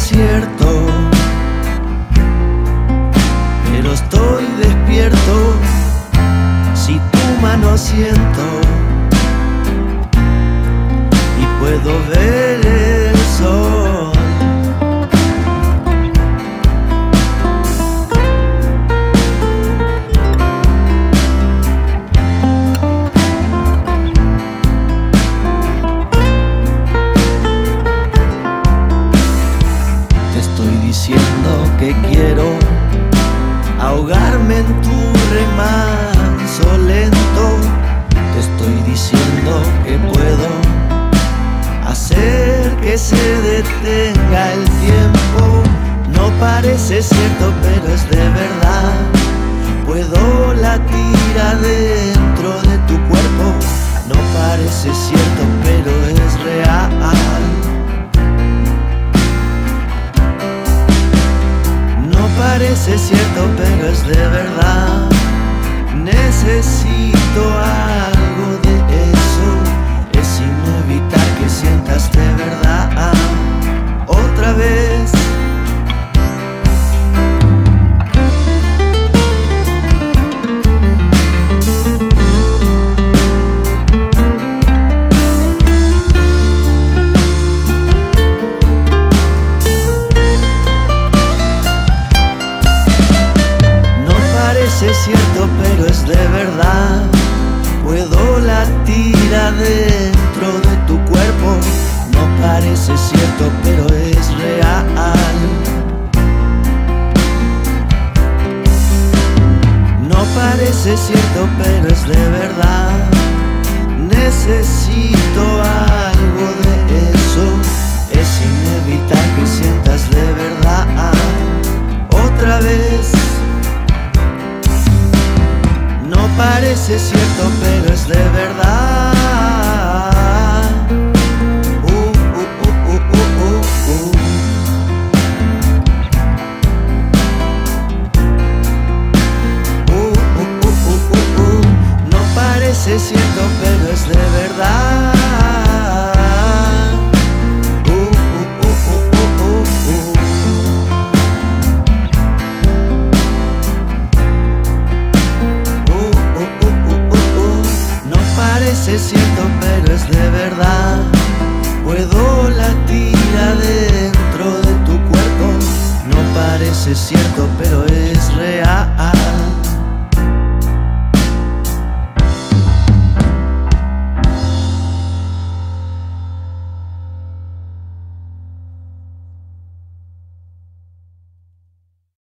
cierto, pero estoy despierto. Si tu mano siento y puedo ver el sol. Te estoy diciendo que quiero ahogarme en tu remanso lento. Te estoy diciendo que puedo hacer que se detenga el tiempo. No parece cierto, pero es de verdad. Puedo latir adentro de tu cuerpo. No parece cierto, pero es real. No parece cierto, pero es de verdad. Necesito algo de eso. Es inevitar que sientas de verdad otra vez. Es cierto, pero es de verdad. Puedo latir adentro de tu cuerpo. No parece cierto, pero es real. No parece cierto, pero es de verdad. Necesito algo de eso. Es inevitar que sientas de verdad otra vez. No parece cierto, pero es de verdad. No parece cierto, pero es de verdad. Parece cierto, pero es de verdad. Puedo latir adentro de tu cuerpo. No parece cierto, pero es